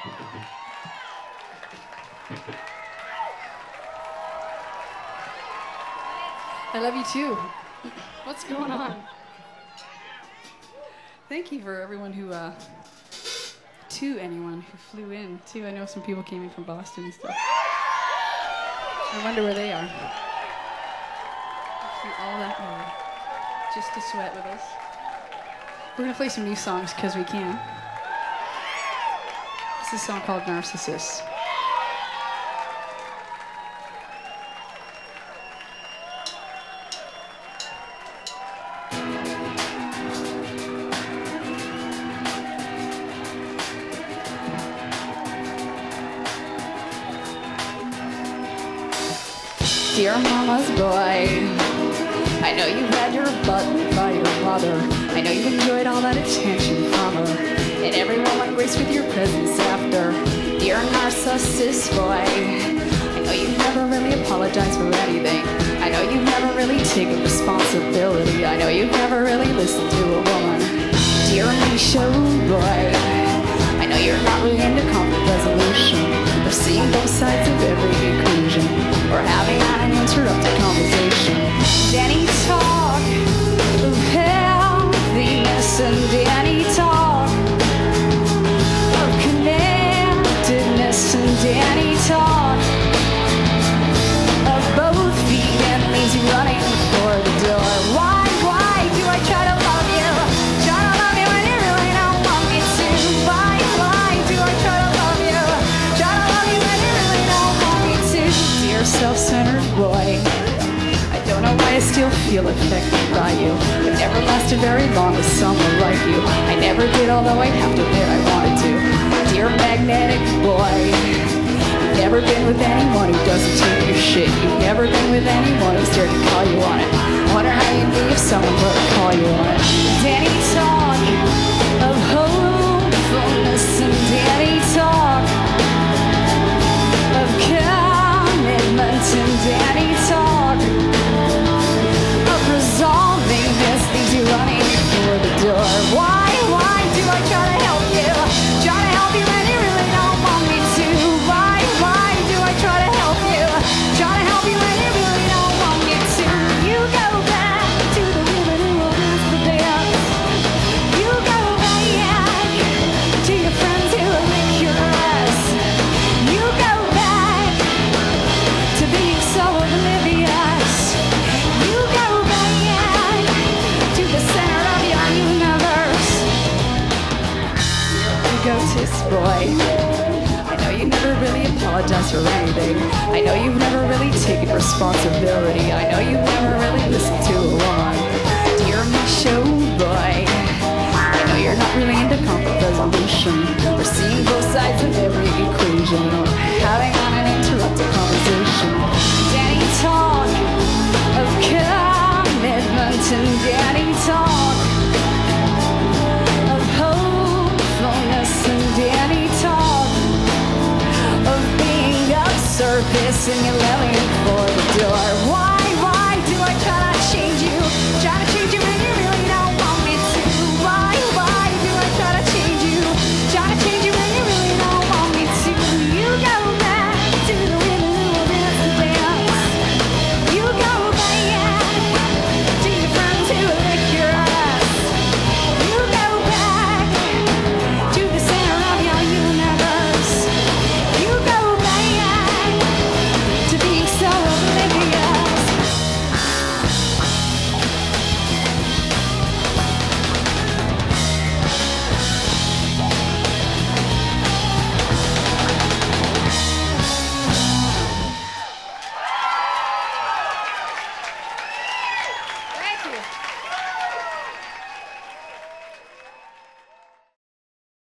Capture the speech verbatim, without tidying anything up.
I love you too. What's going on? Thank you for everyone who, uh, to anyone who flew in too. I know some people came in from Boston and stuff. I wonder where they are. Flew all that way just to sweat with us. We're gonna play some new songs because we can. This is a song called Narcissus. Dear mama's boy, I know you had your butt by your mother. I know you enjoyed all that attention from her, and every woman graced with your presence after. Dear Narcissus boy, I know you never really apologized for anything. I know you never really taken responsibility. I know you never really listened to a woman. Dear Misha boy, I know you're not really into conflict resolution, or seeing both sides of every conclusion, or having an uninterrupted conversation. Any talk of healthiness and any talk of connectedness and any talk of both feet and leaves you running for the door. Why, why do I try to love you? Try to love you when you really don't want me to. Why, why do I try to love you? Try to love you when you really don't want me to. Dear self-centered boy, I don't know why I still feel affected by you. It never lasted very long with someone like you. I never did, although I have to admit I wanted to. Dear magnetic boy, you've never been with anyone who doesn't take your shit. You've never been with anyone who's dared to call you on it. Wonder how you'd be if someone were to call you on it. Any talk of hopefulness and any talk of commitment and any talk of resolving this leaves you running for the door. Why, why do I try to help you? Try to help you when you really don't want me to. Why, why do I try to help you? Try to help you when you really don't want me to. You go back to the women who will dance the dance. You go back to your friends who will lick your ass. You go back to being so oblivious. You go back to the center of your universe. Egotist boy, I know you never really apologized for anything. I know you've never really taken responsibility. I know you've never really listened to a woman. Dear Misha boy, I know you're not really into conflict resolution, or seeing both sides of every equation, or having an uninterrupted conversation. Any talk of commitment and any talk of hopefulness and any talk of being of service and your loving